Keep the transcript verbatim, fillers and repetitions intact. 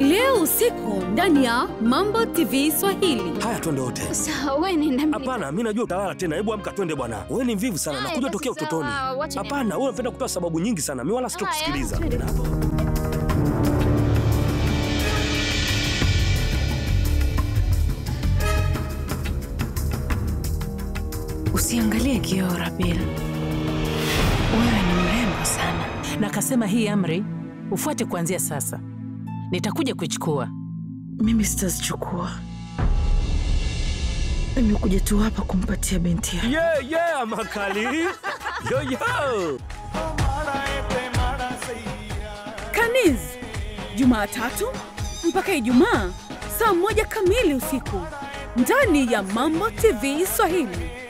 Leo usiku ndani ya Mambo T V Swahili. Haya twende wote. Sawa, wewe nenda mbele. Hapana, mimi najua utalala tena. Hebu amka twende bwana. Wewe ni mvivu sana. Nakuja tokea utotoni. Hapana, wewe unapenda kutoa sababu nyingi sana. Mimi wala sitokusikiliza. Usiangalie kioo, Rabil. Wewe ni mrembo sana. Na kasema hii amri ufuate kuanzia sasa. Nitakuja kuichukua. Mimi sitazichukua. Nimekuja tu hapa kumpatia binti yangu. Yeah, yeah, makali. Yo, yo. Kaniz, Jumatatu mpaka Ijumaa saa moja kamili usiku ndani ya Mambo T V Swahili.